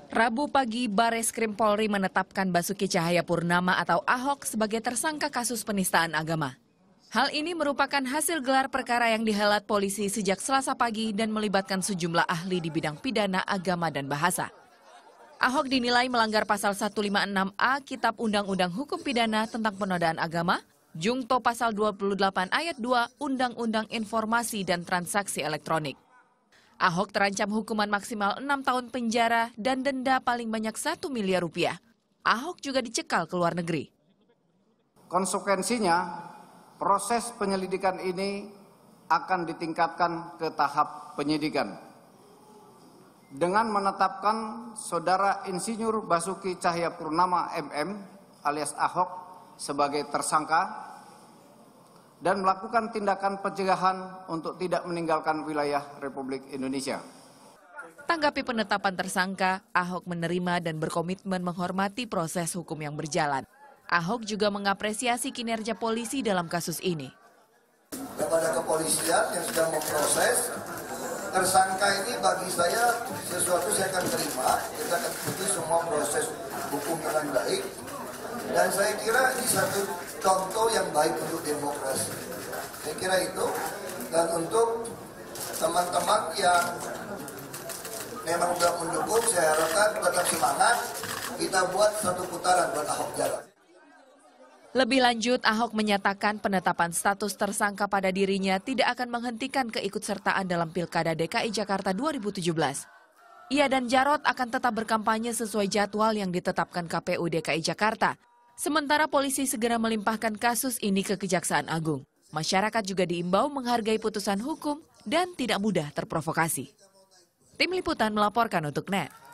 Rabu pagi, Bareskrim Polri menetapkan Basuki Cahayapurnama atau Ahok sebagai tersangka kasus penistaan agama. Hal ini merupakan hasil gelar perkara yang dihelat polisi sejak Selasa pagi dan melibatkan sejumlah ahli di bidang pidana, agama, dan bahasa. Ahok dinilai melanggar pasal 156A Kitab Undang-Undang Hukum Pidana tentang penodaan agama, Jungto pasal 28 ayat 2 Undang-Undang Informasi dan Transaksi Elektronik. Ahok terancam hukuman maksimal 6 tahun penjara dan denda paling banyak 1 miliar rupiah. Ahok juga dicekal ke luar negeri. Konsekuensinya, proses penyelidikan ini akan ditingkatkan ke tahap penyidikan. Dengan menetapkan Saudara Insinyur Basuki Cahayapurnama MM alias Ahok sebagai tersangka dan melakukan tindakan pencegahan untuk tidak meninggalkan wilayah Republik Indonesia. Tanggapi penetapan tersangka, Ahok menerima dan berkomitmen menghormati proses hukum yang berjalan. Ahok juga mengapresiasi kinerja polisi dalam kasus ini. Kepada kepolisian yang sedang memproses, tersangka ini bagi saya sesuatu saya akan terima, kita akan ikuti semua proses hukum dengan baik. Dan saya kira ini satu contoh yang baik untuk demokrasi. Saya kira itu. Dan untuk teman-teman yang memang sudah mendukung, saya harapkan tetap semangat. Kita buat satu putaran buat Ahok jalan. Lebih lanjut, Ahok menyatakan penetapan status tersangka pada dirinya tidak akan menghentikan keikutsertaan dalam Pilkada DKI Jakarta 2017. Ia dan Jarot akan tetap berkampanye sesuai jadwal yang ditetapkan KPU DKI Jakarta. Sementara polisi segera melimpahkan kasus ini ke Kejaksaan Agung. Masyarakat juga diimbau menghargai putusan hukum dan tidak mudah terprovokasi. Tim Liputan melaporkan untuk NET.